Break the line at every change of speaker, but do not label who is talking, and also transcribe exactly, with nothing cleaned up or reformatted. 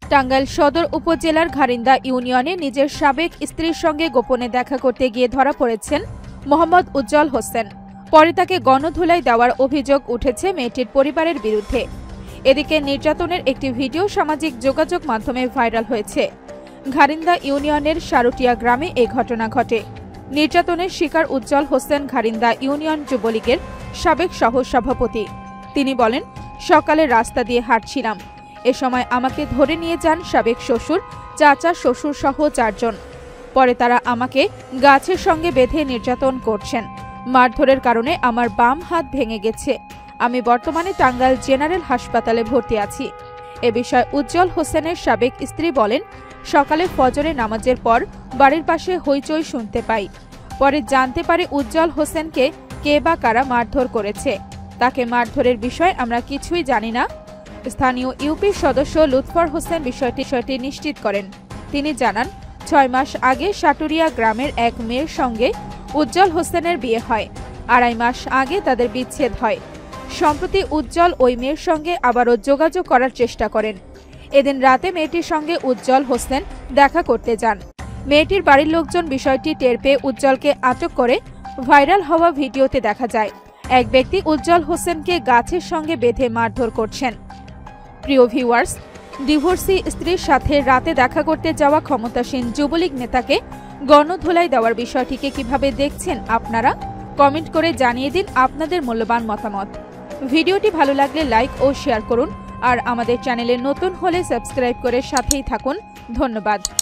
টাঙ্গাইল সদর উপজেলার ঘারিন্দা ইউনিয়নে নিজের সাবেক স্ত্রীর সঙ্গে গোপনে দেখা করতে গিয়ে ধরা পড়েছেন মোহাম্মদ উজ্জ্বল হোসেন। পরে তাকে গণধুলাই দেওয়ার অভিযোগ উঠেছে মেয়েটির পরিবারের বিরুদ্ধে। এদিকে নির্যাতনের একটি ভিডিও সামাজিক যোগাযোগ মাধ্যমে ভাইরাল হয়েছে। ঘারিন্দা ইউনিয়নের সারুটিয়া গ্রামে এই ঘটনা ঘটে। নির্যাতনের শিকার উজ্জ্বল হোসেন ঘারিন্দা ইউনিয়ন যুবলীগের সাবেক সহ সভাপতি। তিনি বলেন, সকালে রাস্তা দিয়ে হাঁটছিলাম, এ সময় আমাকে ধরে নিয়ে যান সাবেক শ্বশুর, চাচা, শ্বশুর সহ চারজন। পরে তারা আমাকে গাছের সঙ্গে বেঁধে নির্যাতন করছেন। মারধরের কারণে আমার বাম হাত ভেঙে গেছে। আমি বর্তমানে টাঙ্গাইল জেনারেল হাসপাতালে ভর্তি আছি। এ বিষয়ে উজ্জ্বল হোসেনের সাবেক স্ত্রী বলেন, সকালে ফজরে নামাজের পর বাড়ির পাশে হইচই শুনতে পাই। পরে জানতে পারি উজ্জ্বল হোসেনকে কে বা কারা মারধর করেছে। তাকে মারধরের বিষয়ে আমরা কিছুই জানি না। স্থানীয় ইউপি সদস্য লুৎফর হোসেন বিষয়টি বিষয়টি নিশ্চিত করেন। তিনি জানান, ছয় মাস আগে সাটুরিয়া গ্রামের এক মেয়ের সঙ্গে উজ্জ্বল হোসেনের বিয়ে হয়। আড়াই মাস আগে তাদের বিচ্ছেদ হয়। সম্প্রতি উজ্জ্বল ওই মেয়ের সঙ্গে আবারও যোগাযোগ করার চেষ্টা করেন। এদিন রাতে মেয়েটির সঙ্গে উজ্জ্বল হোসেন দেখা করতে যান। মেয়েটির বাড়ির লোকজন বিষয়টি টের পেয়ে উজ্জ্বলকে আটক করে ভাইরাল হওয়া ভিডিওতে দেখা যায় এক ব্যক্তি উজ্জ্বল হোসেনকে গাছের সঙ্গে বেঁধে মারধর করছেন। প্রিয় ভিউয়ার্স, ডিভোর্সি স্ত্রীর সাথে রাতে দেখা করতে যাওয়া ক্ষমতাসীন যুবলীগ নেতাকে গণধোলাই দেওয়ার বিষয়টিকে কিভাবে দেখছেন আপনারা? কমেন্ট করে জানিয়ে দিন আপনাদের মূল্যবান মতামত। ভিডিওটি ভালো লাগলে লাইক ও শেয়ার করুন, আর আমাদের চ্যানেলে নতুন হলে সাবস্ক্রাইব করে সাথেই থাকুন। ধন্যবাদ।